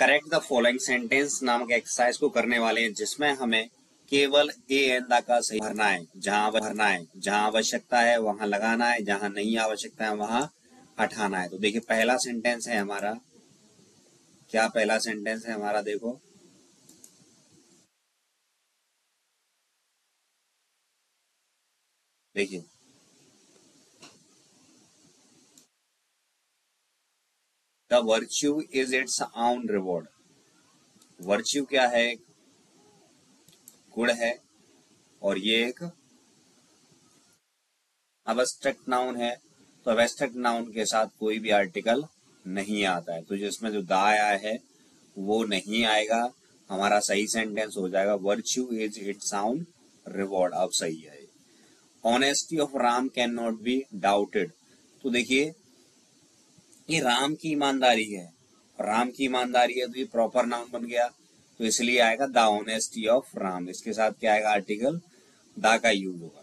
Correct the following sentence नामक exercise को करने वाले हैं, जिसमें हमें केवल ए एन द का सही भरना है। जहां आवश्यकता है वहां लगाना है, जहां नहीं आवश्यकता है वहां हटाना है। तो देखिए पहला सेंटेंस है हमारा, क्या पहला सेंटेंस है हमारा, देखो देखिए, the virtue is its own reward. Virtue क्या है? गुण है, और ये एक अब्स्ट्रैक्ट नाउन है। तो अब्स्ट्रैक्ट नाउन के साथ कोई भी आर्टिकल नहीं आता है, तो जिसमें जो दा आया है वो नहीं आएगा। हमारा सही सेंटेंस हो जाएगा virtue is its own reward. अब सही है। Honesty of Ram can not be doubted. तो देखिए ये राम की ईमानदारी है, राम की ईमानदारी है, तो ये प्रॉपर नाउन बन गया, तो इसलिए आएगा द ऑनेस्टी ऑफ राम। इसके साथ क्या आएगा? आर्टिकल द का यूज होगा।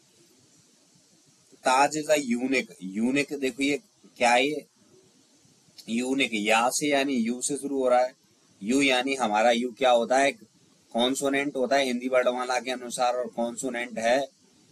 Taj is a unique. Unique देखो ये क्या है? ये यूनिक या से यानी यू से शुरू हो रहा है। यू यानी हमारा यू क्या होता है? कॉन्सोनेंट होता है हिंदी वर्णमाला के अनुसार, और कॉन्सोनेंट है,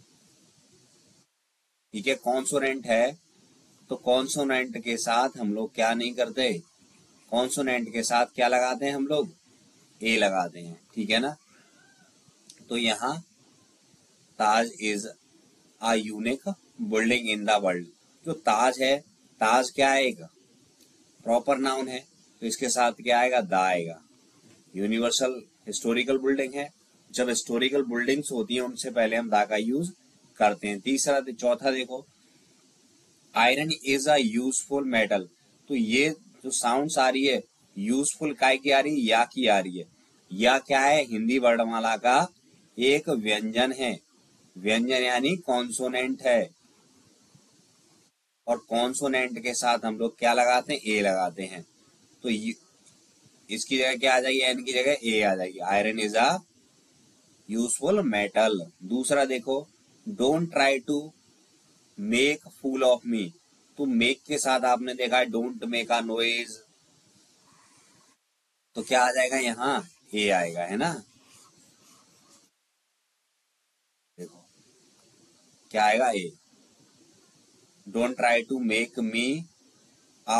ठीक है, कॉन्सोनेंट है। तो कॉन्सोनेंट के साथ हम लोग क्या नहीं करते? कॉन्सोनेंट के साथ क्या लगाते हैं हम लोग? ए लगाते हैं, ठीक है ना। तो यहाँ Taj is a unique building in the world. जो ताज है, ताज क्या है? एक प्रॉपर नाउन है, तो इसके साथ क्या आएगा? द आएगा। यूनिवर्सल हिस्टोरिकल बिल्डिंग है। जब हिस्टोरिकल बिल्डिंग्स होती हैं उनसे पहले हम द का यूज करते हैं। चौथा देखो, iron is a useful metal. तो ये जो साउंड्स आ रही है, यूजफुल काय की आ रही है? या की आ रही है। या क्या है? हिंदी वर्णमाला का एक व्यंजन है। व्यंजन यानी कॉन्सोनेंट है, और कॉन्सोनेंट के साथ हम लोग क्या लगाते हैं? ए लगाते हैं। तो इसकी जगह क्या आ जाएगी? एन की जगह ए आ जाएगी। Iron is a useful metal. दूसरा देखो, don't try to make fool of me. तो मेक के साथ आपने देखा है डोंट मेक अ नॉइज, तो क्या आ जाएगा? यहाँ ए आएगा, है ना। देखो क्या आएगा? A. Don't try to make me a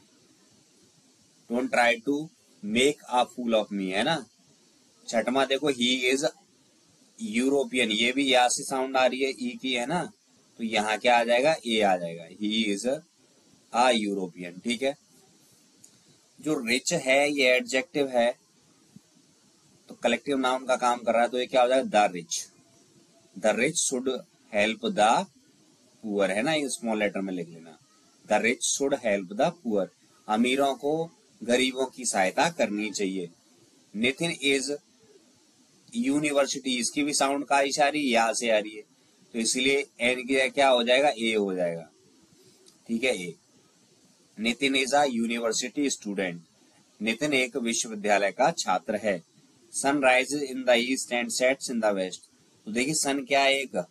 don't try to make a fool of me, है ना। छठवा देखो, ही इज यूरोपियन। ये भी या से साउंड आ रही है, ई की, है ना। तो यहाँ क्या आ जाएगा? ए आ जाएगा। ही इज अ यूरोपियन, ठीक है। जो रिच है ये एडजेक्टिव है, तो कलेक्टिव नाउन का काम कर रहा है, तो ये क्या हो जाएगा? The rich. The rich should help the poor, है ना, ये स्मॉल लेटर में लिख लेना। The rich should help the poor. अमीरों को गरीबों की सहायता करनी चाहिए। नितिन इज यूनिवर्सिटी, इसकी भी साउंड का इशारी या से आ रही है, तो इसलिए एन की क्या हो जाएगा? ए हो जाएगा, ठीक है, a. Nitin is a university student. Nitin एक विश्वविद्यालय का छात्र है। Sun rises in the east and sets in the west. तो देखिए सन क्या है? एक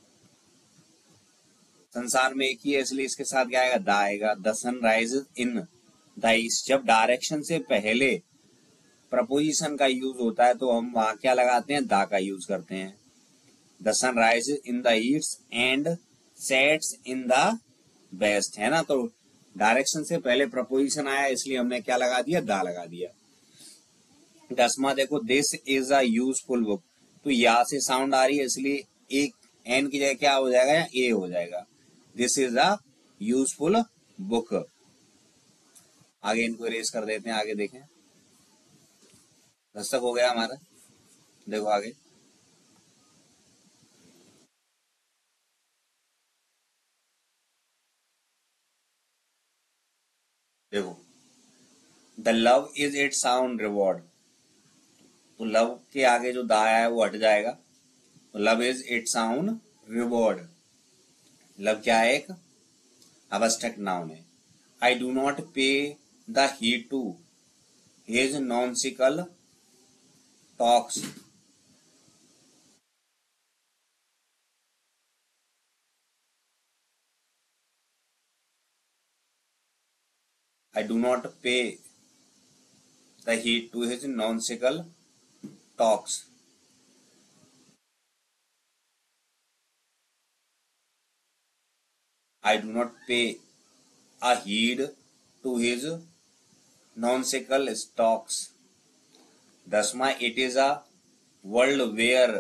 संसार में एक ही है, इसलिए इसके साथ क्या आएगा? द आएगा। The sun rises in the east. जब डायरेक्शन से पहले प्रपोजिशन का यूज होता है तो हम वहां क्या लगाते हैं? द का यूज करते हैं। The sun rises in the east and sets in the west, है ना। तो डायरेक्शन से पहले प्रपोजिशन आया, इसलिए हमने क्या लगा दिया? द लगा दिया। 10वां देखो, this is a useful book. तो या से साउंड आ रही है, इसलिए एक एन की जगह क्या हो जाएगा? या ए हो जाएगा। This is a useful book. आगे इनको इरेज कर देते हैं, आगे देखें। दस्तक हो गया हमारा, देखो आगे। देखो, the love is it sound reward. तो लव के आगे जो दा आया है वो हट जाएगा, तो love is it sound reward. Love क्या है? एक अब्स्ट्रैक्ट नाउन है। I do not pay the heed to his nonsensical talks. I do not pay, the heed to his nonsensical talks. I do not pay a heed to his nonsensical talks. दसवां, it is a world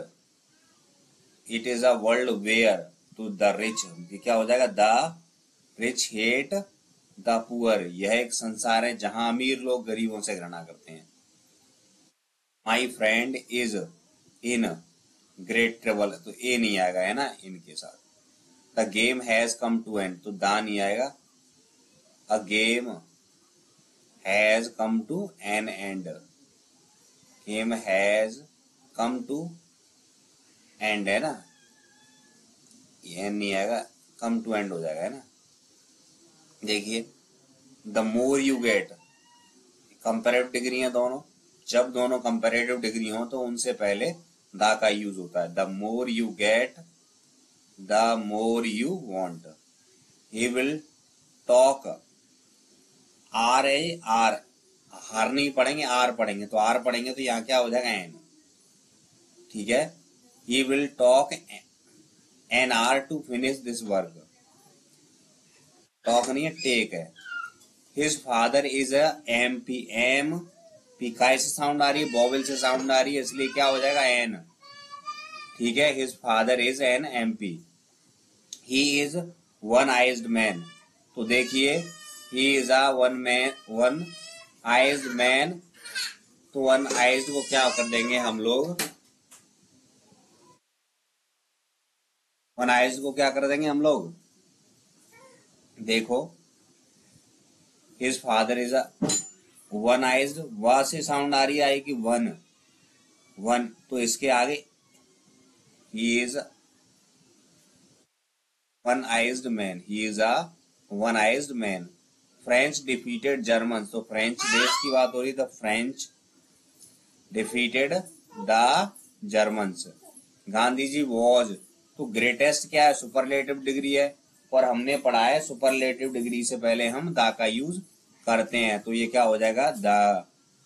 where to the rich, ये क्या हो जाएगा, the rich hate the poor, यह एक संसार है जहां अमीर लोग गरीबों से घृणा करते हैं। My friend is in great trouble, तो ए नहीं आएगा है ना इनके साथ। The game has come to end, तो दा नहीं आएगा। A game has come to an end, game has come to end है ना, ये नहीं आएगा, come to end हो जाएगा है ना। देखिए, the more you get, comparative degree है दोनों, जब दोनों कंपैरेटिव डिग्री हो तो उनसे पहले दा का यूज होता है। The more you get the more you want. He will talk, hour है, आर हार नहीं पढ़ेंगे, आर पढ़ेंगे, तो आर पढ़ेंगे तो यहाँ क्या हो जाएगा, एन। ठीक है, he will talk an hour to finish this work. Talk नहीं है, टेक है। His father is a M P, M P काय से साउंड आ रही है, बॉबल से साउंड आ रही है, इसलिए क्या हो जाएगा, एन। ठीक है, his father is an M P. He is one eyed man, तो देखिए he is a one eyed man, तो वन आइज्ड को क्या कर देंगे हम लोग, वन आइज्ड को क्या कर देंगे हम लोग, देखो his father is a one eyed, वा से साउंड आ रही है, आएगी वन, वन, तो इसके आगे he is one eyed man, he is a one eyed man. French defeated German, तो फ्रेंच देश की बात हो रही, तो French defeated the Germans. Gandhi ji was, तो ग्रेटेस्ट क्या है, सुपरलेटिव डिग्री है, और हमने पढ़ा है सुपरलेटिव डिग्री से पहले हम द का यूज करते हैं, तो ये क्या हो जाएगा, the.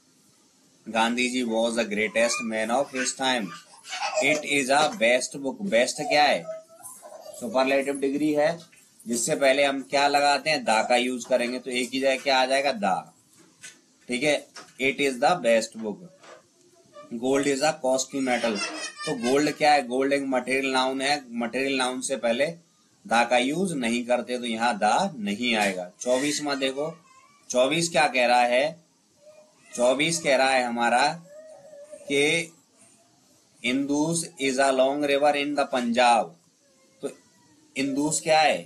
Gandhi ji was the greatest man of his time. It is a best book, best क्या है, सुपरलेटिव डिग्री है, जिससे पहले हम क्या लगाते हैं, दा का यूज करेंगे, तो एक ही जगह क्या आ जाएगा, दा। ठीक है, it is the best book. Gold is a costly metal, तो गोल्ड क्या है, गोल्ड एक मटेरियल नाउन है, मटेरियल नाउन से पहले दा का यूज नहीं करते, तो यहाँ दा नहीं आएगा। 24वां देखो, 24 क्या कह रहा है, 24 कह रहा है हमारा कि Indus is a long river in the Punjab, तो इंदुस क्या है,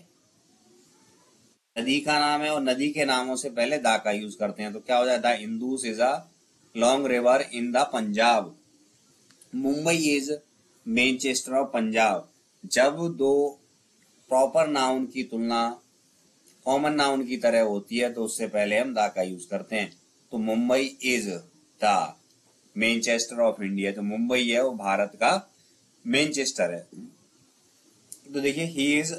नदी का नाम है, और नदी के नामों से पहले दा का यूज करते हैं, तो क्या हो जाता है, Indus is a long river in the Punjab. Mumbai is Manchester of Punjab, जब दो प्रॉपर नाउन की तुलना कॉमन नाउन की तरह होती है तो उससे पहले हम दा का यूज करते हैं, तो Mumbai is the Manchester of India, तो मुंबई है वो भारत का मैनचेस्टर है। तो देखिए ही इज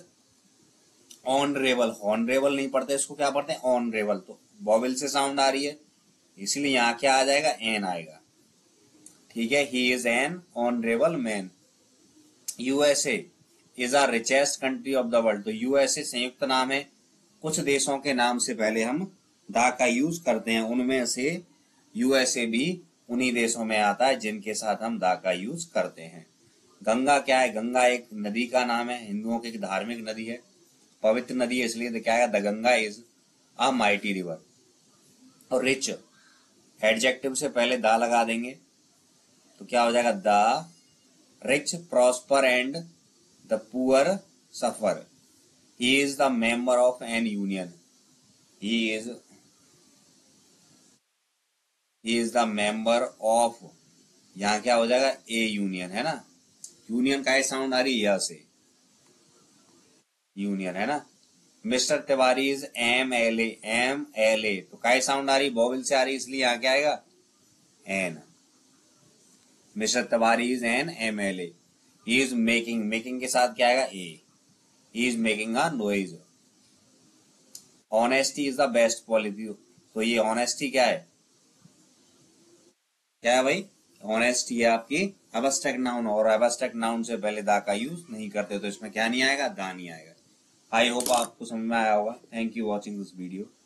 ऑनरेबल, ऑनरेबल नहीं पढ़ते, इसको क्या पढ़ते हैं, ऑनरेबल, तो बॉबल से साउंड आ रही है, इसलिए यहाँ क्या आ जाएगा, एन आएगा। ठीक है, he is an honourable man. USA is a richest country of the world, तो यूएसए संयुक्त नाम है, कुछ देशों के नाम से पहले हम दा का यूज करते हैं, उनमें से यूएसए भी उन्हीं देशों में आता है जिनके साथ हम दा का यूज करते हैं। गंगा क्या है, गंगा एक नदी का नाम है, हिंदुओं की धार्मिक नदी है, पवित्र नदी है, इसलिए क्या है, the Ganga is a mighty river. और रिच एडजेक्टिव से पहले दा लगा देंगे, तो क्या हो जाएगा, the rich prosper and the poor suffer. He is the member of an union, he is the member of, यहाँ क्या हो जाएगा, ए यूनियन है ना, यूनियन का साउंड आ रही है, यह से यूनियन है ना। Mister Tiwari is M L A, तो काय साउंड आ रही, बॉबल से आ रही, इसलिए यहाँ क्या आएगा, an. Mister Tiwari is an M L A. He is making, making के साथ क्या आएगा, a, he is making a noise. Honesty is the best policy, तो ये ऑनेस्टी क्या है, क्या है भाई, ऑनेस्ट ये आपकी एब्स्ट्रैक्ट नाउन, और एब्स्ट्रैक्ट नाउन से पहले दा का यूज नहीं करते, तो इसमें क्या नहीं आएगा, दा नहीं आएगा। आई होप आपको समझ में आया होगा। Thank you watching this video.